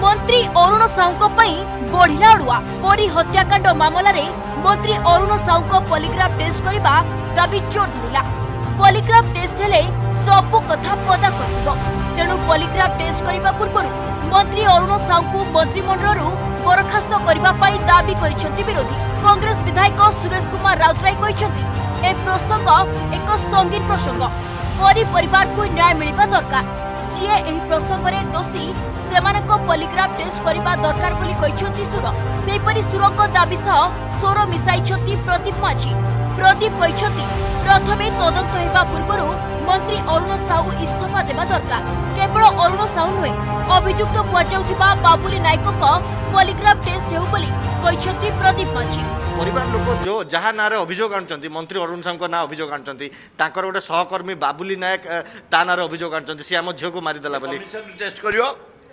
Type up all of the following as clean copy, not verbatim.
मंत्री अरुण साहू बढ़िला अड़ुआ परी हत्याकांड मामला रे मंत्री अरुण साहू पॉलीग्राफ टेस्ट करने दाबी जोर धरला। पॉलीग्राफ टेस्ट हेले सबु कथा पदा खसिबो, तेणु पॉलीग्राफ टेस्ट करने पूर्व मंत्री अरुण साहू को मंत्रिमंडल बरखास्त करने दाबी करिसेंती विरोधी। कांग्रेस विधायक सुरेश कुमार राउतराय कहिसेंती ए प्रसंग एक संगीन प्रसंग, परी परिवार को न्याय मिलवा दरकार। जी एही प्रसंग रे दोषी सेमानक पॉलीग्राफ टेस्ट करबा दरकार बोली कहिसेंती सुर। सेपरि सुरक दाबी सह स्वर मिसाइछंती प्रदीप माझी। प्रदीप कहिसेंती प्रथमे तदंत हेबा पूर्वरु मंत्री अरुण साहू इस्तीफा देबा दरकार। केवल अरुण साहू नुहे, अभियुक्त कुआजाउथिबा बाबुली नायकक पॉलीग्राफ टेस्ट हेउ बोली कहिसेंती प्रदीप माझी। परिवार लोक जो जहाँ ना अभियोग आनुंट मंत्री अरुण साहू ना अभियोग आनुंट गोटे सहकर्मी बाबुली नायक ता ना अभियोग आनुंट सी आम झील को मारिदेला बोली टेस्ट करियो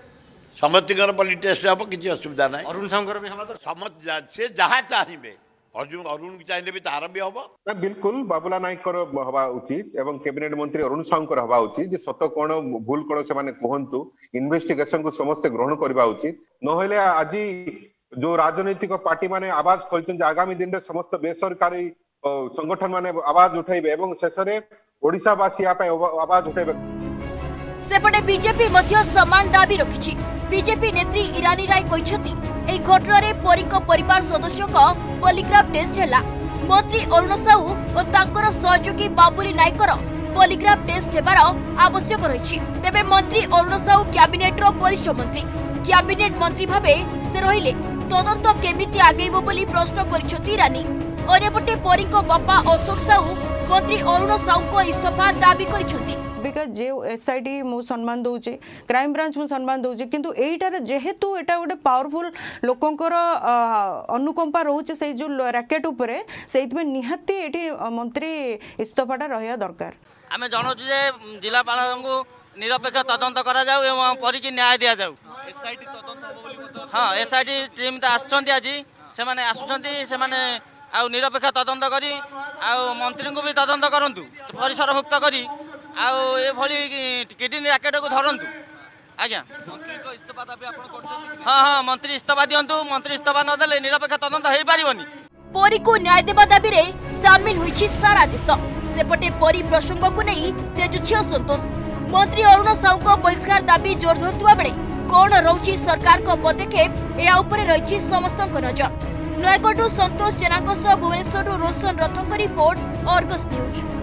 समस्तर पॉली टेस्ट हम किसी असुविधा ना। अरुण साहू समस्त से जहाँ चाहिए अरुण की चाहिए भी तार भी हम बिल्कुल बाबुला नायक हवा उचित एवं कैबिनेट मंत्री अरुण साहू हवा उचित सत कौन भूल कौन से कहतु इन्वेस्टिगेशन को समस्ते ग्रहण करवा उचित। नहले आज जो राजनैतिक पार्टी माने आवाज खोलते आगामी दिन में समस्त बेसरकारी संगठन माने आवाज उठाइबे एवं शेष में ओडिशावासी आवाज उठाइबे। सेपटे बीजेपी मध्य समान दाबी रखिछि। बीजेपी नेत्री ईरानी राय कहिसेंती एही घटना रे परीक परिवार सदस्यक पॉलीग्राफ टेस्ट हैला। मंत्री अरुण साहू और तांकर सहयोगी बाबुली नायकर पॉलीग्राफ टेस्ट हेबार आवश्यक रहिछि। तेबे मंत्री अरुण साहू कैबिनेट रो वरिष्ठ मंत्री, कैबिनेट मंत्री भाबे से रहिले तदंत केमिति आगेइबो बोली प्रश्न करिसेंती ईरानी। अन्यपटे परीक बापा अशोक साहू मंत्री अरुण साहू को इस्तीफा दाबी करिसेंती। बिकज जे एसआईटी मु सम्मान दउचे, क्राइम ब्रांच मु सम्मान दउचे, किंतु एटार जेहेतु एटा गोटे पावरफुल लोकंकर अनुकंपा रोचे से जो रैकेट उपरे सेइतमे निहाती एटी मंत्री इस्तीफाटा रहया दरकार। आमे जणोछु जे जिलापाल को निरपेक्ष तदंत करा जाऊ एवं परी की न्याय दिया जाऊ। एसआईटी तदंत हो बोली हां एसआईटी टीम त आछंती आज से माने आछंती से माने आ निरपेक्ष तदंत करी आ मंत्री को भी तदंत करंतु परिसर मुक्त करी आ ए भली किडनी रैकेट को धरंतु। आज्ञा मंत्री को इस्तीफा दाबी आपण करछथि। हां हां मंत्री इस्तीफा दियंतु, मंत्री इस्तीफा न देले निरपेक्ष तदंत हेइ पारिबोनी। परी को न्याय देबा दाबी रे शामिल होइछि सारा देश। सेपटे परी प्रसंग को नहीं तेजुछि असंतोष। मंत्री अरुण साहू को बहिष्कार दाबी जोर धरतुवा बेले कौन रहुछि सरकार को पदक्षेप या उपरे रहिछि समस्तक नजर। नयगढ़ संतोष जेना भुवनेश्वर रोशन रथों रिपोर्ट, अर्गस न्यूज।